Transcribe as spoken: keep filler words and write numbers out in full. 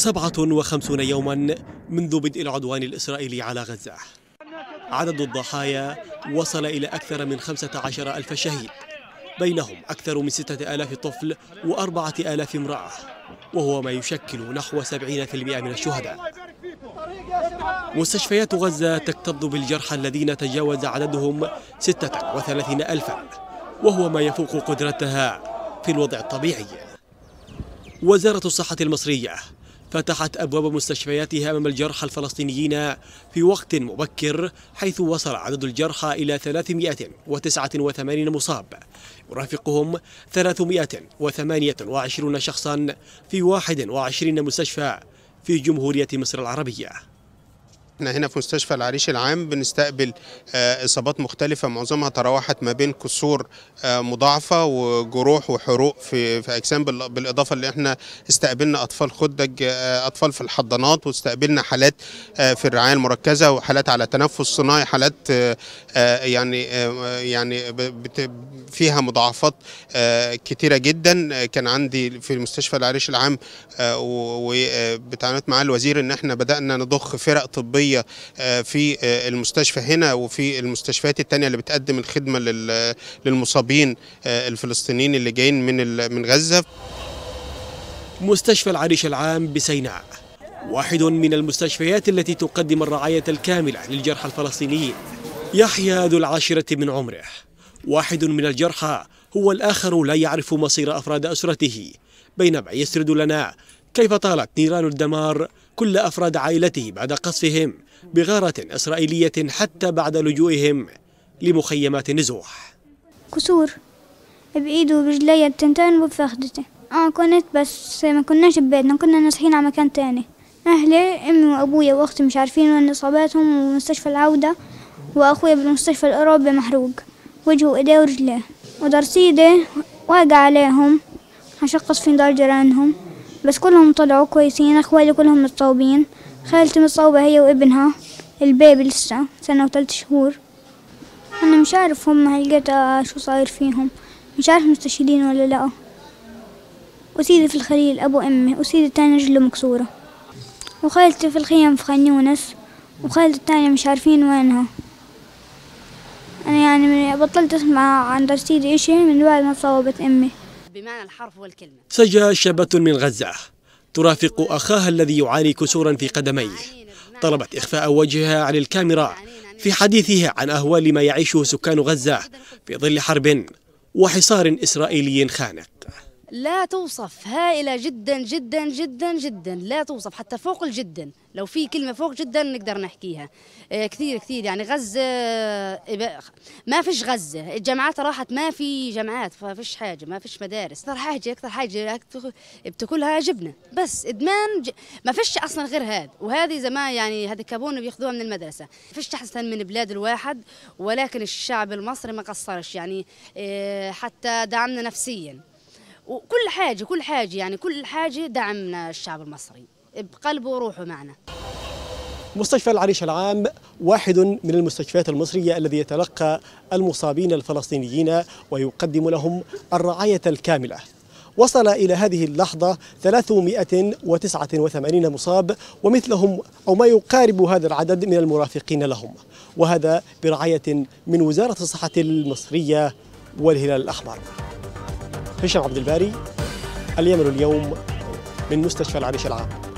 سبعة وخمسين يوما منذ بدء العدوان الإسرائيلي على غزة. عدد الضحايا وصل إلى أكثر من خمسة عشر ألف شهيد، بينهم أكثر من ستة آلاف طفل وأربعة آلاف امرأة، وهو ما يشكل نحو سبعين بالمئة من الشهداء. مستشفيات غزة تكتظ بالجرحى الذين تجاوز عددهم ستة وثلاثين ألفا، وهو ما يفوق قدرتها في الوضع الطبيعي. وزارة الصحة المصرية فتحت أبواب مستشفياتها أمام الجرحى الفلسطينيين في وقت مبكر، حيث وصل عدد الجرحى إلى ثلاثمئة وتسعة وثمانين مصاب، يرافقهم ثلاثمئة وثمانية وعشرين شخصا في واحد وعشرين مستشفى في جمهورية مصر العربية. احنا هنا في مستشفى العريش العام بنستقبل اصابات مختلفه، معظمها تراوحت ما بين كسور مضاعفه وجروح وحروق في في اجسام، بالاضافه اللي احنا استقبلنا اطفال خدج، اطفال في الحضانات، واستقبلنا حالات في الرعايه المركزه وحالات على تنفس صناعي، حالات يعني يعني فيها مضاعفات كتيره جدا. كان عندي في مستشفى العريش العام وبتعاملت مع الوزير ان احنا بدانا نضخ فرق طبيه في المستشفى هنا وفي المستشفيات التانية اللي بتقدم الخدمة للمصابين الفلسطينيين اللي جايين من من غزة. مستشفى العريش العام بسيناء واحد من المستشفيات التي تقدم الرعاية الكاملة للجرحى الفلسطينيين. يحيى ذو العاشرة من عمره، واحد من الجرحى هو الآخر لا يعرف مصير أفراد أسرته، بينما يسرد لنا كيف طالت نيران الدمار كل أفراد عائلته بعد قصفهم بغارة إسرائيلية حتى بعد لجوئهم لمخيمات النزوح. كسور بإيده وبرجلي التنتين وبفخدته. آه كنت بس ما كناش ببيتنا، كنا نازحين على مكان تاني. أهلي أمي وأبويا وأختي مش عارفين وين إصاباتهم، ومستشفى العودة، وأخويا بالمستشفى الأوروبي محروق وجهه وإيديه ورجليه، ودرسيدي واقع عليهم هشقص في دار جيرانهم، بس كلهم طلعوا كويسين. أخوالي كلهم متصوبين، خالتي متصوبة هي وابنها البيبي لسه سنة وثلاث شهور. أنا مش عارف هم هلقيت شو صاير فيهم، مش عارف مستشهدين ولا لا. وسيدي في الخليل أبو أمي، وسيدي التاني رجله مكسورة، وخالتي في الخيام في خان يونس، وخالتي التانية مش عارفين وينها. أنا يعني بطلت أسمع عن درسيدي إشي من بعد ما تصوبت أمي بمعنى الحرف والكلمة. سجى شابة من غزة ترافق أخاها الذي يعاني كسورا في قدميه، طلبت إخفاء وجهها عن الكاميرا في حديثها عن أهوال ما يعيشه سكان غزة في ظل حرب وحصار إسرائيلي خانق. لا توصف، هائلة جدا جدا جدا جدا، لا توصف حتى فوق الجدا. لو في كلمة فوق جدا نقدر نحكيها. كثير كثير يعني غزة ما فيش غزة، الجامعات راحت، ما في جامعات، ما فيش حاجة، ما فيش مدارس. أكثر حاجة أكثر حاجة بتاكلها جبنة بس، إدمان ج... ما فيش أصلا غير هذا. وهذه زمان يعني هذا كابون بياخذوها من المدرسة. ما فيش أحسن من بلاد الواحد، ولكن الشعب المصري ما قصرش يعني، حتى دعمنا نفسيا وكل حاجة كل حاجة يعني كل حاجة دعمنا الشعب المصري بقلبه وروحه معنا. مستشفى العريش العام واحد من المستشفيات المصرية الذي يتلقى المصابين الفلسطينيين ويقدم لهم الرعاية الكاملة. وصل إلى هذه اللحظة ثلاثمئة وتسعة وثمانين مصاب، ومثلهم أو ما يقارب هذا العدد من المرافقين لهم، وهذا برعاية من وزارة الصحة المصرية والهلال الأحمر. هشام عبد الباري، اليمن اليوم، من مستشفى العريش العام.